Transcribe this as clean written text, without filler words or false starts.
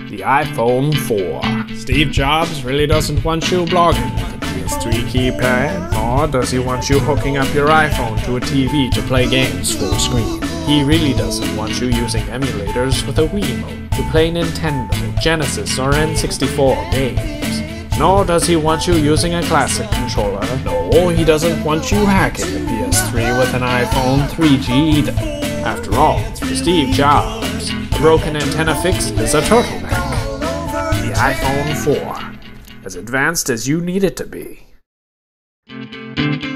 The iPhone 4. Steve Jobs really doesn't want you blogging with a PS3 keypad, nor does he want you hooking up your iPhone to a TV to play games full screen. He really doesn't want you using emulators with a Wiimote to play Nintendo, Genesis, or N64 games. Nor does he want you using a classic controller. No, he doesn't want you hacking the PS3 with an iPhone 3G either. After all, for Steve Jobs, a broken antenna fix is a turtleneck. The iPhone 4, as advanced as you need it to be.